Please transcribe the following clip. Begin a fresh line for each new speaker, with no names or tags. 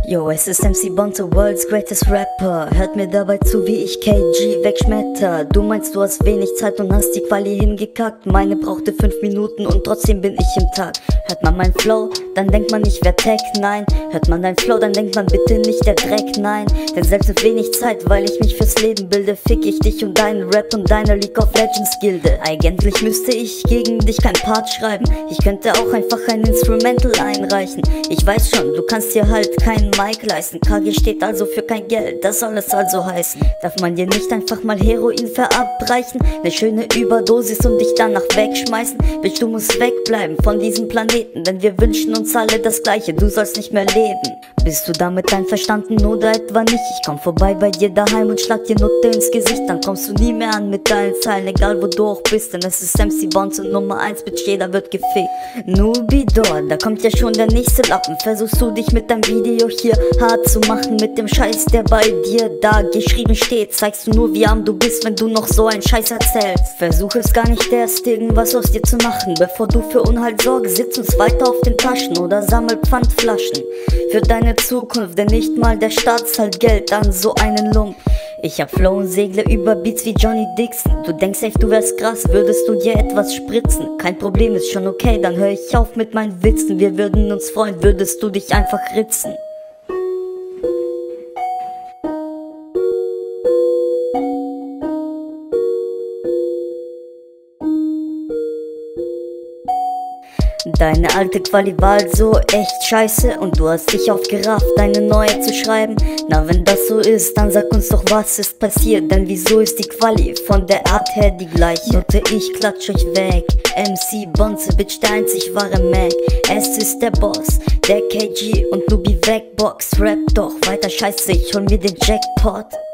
Yo, es ist MC Bonzo, World's Greatest Rapper. Hört mir dabei zu, wie ich KG wegschmetter. Du meinst, du hast wenig Zeit und hast die Quali hingekackt. Meine brauchte 5 Minuten und trotzdem bin ich im Takt. Hört man mein Flow, dann denkt man, ich wär Tech, nein. Hört man dein Flow, dann denkt man bitte nicht der Dreck, nein. Denn selbst mit wenig Zeit, weil ich mich fürs Leben bilde, fick ich dich und deinen Rap und deine League of Legends Gilde. Eigentlich müsste ich gegen dich kein Part schreiben. Ich könnte auch einfach ein Instrumental einreichen. Ich weiß schon, du kannst dir halt keinen Mic leisten. KG steht also für kein Geld, das soll es also heißen. Darf man dir nicht einfach mal Heroin verabreichen? Ne schöne Überdosis und dich danach wegschmeißen? Bitch, du musst wegbleiben von diesem Planeten, denn wir wünschen uns alle das Gleiche, du sollst nicht mehr leben. Bist du damit einverstanden oder etwa nicht? Ich komm vorbei bei dir daheim und schlag dir Nutte ins Gesicht. Dann kommst du nie mehr an mit deinen Zeilen, egal wo du auch bist. Denn es ist MC Bonzo Nummer 1, Bitch, jeder wird gefickt. Nubidor, da kommt ja schon der nächste Lappen. Versuchst du dich mit deinem Video hier hart zu machen, mit dem Scheiß, der bei dir da geschrieben steht. Zeigst du nur, wie arm du bist, wenn du noch so einen Scheiß erzählst. Versuch es gar nicht erst, irgendwas aus dir zu machen. Bevor du für Unhalt sorgst, sitz uns weiter auf den Taschen oder sammel Pfandflaschen für deine Zukunft, denn nicht mal der Staat zahlt Geld an so einen Lump. Ich hab Flow und segle über Beats wie Johnny Dixon. Du denkst echt, du wärst krass, würdest du dir etwas spritzen? Kein Problem, ist schon okay, dann hör ich auf mit meinen Witzen. Wir würden uns freuen, würdest du dich einfach ritzen. Deine alte Quali war also echt scheiße und du hast dich aufgerafft, deine neue zu schreiben. Na, wenn das so ist, dann sag uns doch, was ist passiert, denn wieso ist die Quali von der Art her die gleiche? Note, ich klatsch euch weg, MC Bonzo, Bitch, der einzig wahre Mac. Es ist der Boss, der KG und Nubi Wegbox. Rap doch weiter, scheiße, ich hol mir den Jackpot.